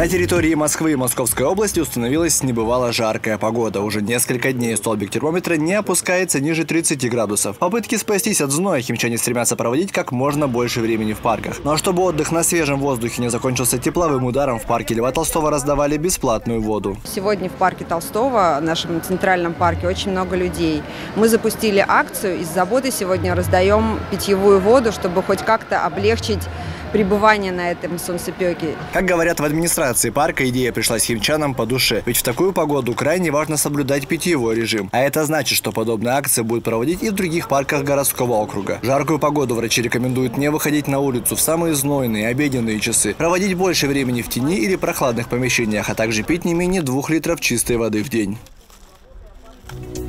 На территории Москвы и Московской области установилась небывало жаркая погода. Уже несколько дней столбик термометра не опускается ниже 30 градусов. Попытки спастись от зноя химчане стремятся проводить как можно больше времени в парках. Но чтобы отдых на свежем воздухе не закончился тепловым ударом, в парке Льва Толстого раздавали бесплатную воду. Сегодня в парке Толстого, нашем центральном парке, очень много людей. Мы запустили акцию, из заботы сегодня раздаем питьевую воду, чтобы хоть как-то облегчить пребывание на этом солнцепеке. Как говорят в администрации парка, идея пришлась химчанам по душе. Ведь в такую погоду крайне важно соблюдать питьевой режим. А это значит, что подобные акции будут проводить и в других парках городского округа. В жаркую погоду врачи рекомендуют не выходить на улицу в самые знойные обеденные часы, проводить больше времени в тени или прохладных помещениях, а также пить не менее 2 литров чистой воды в день.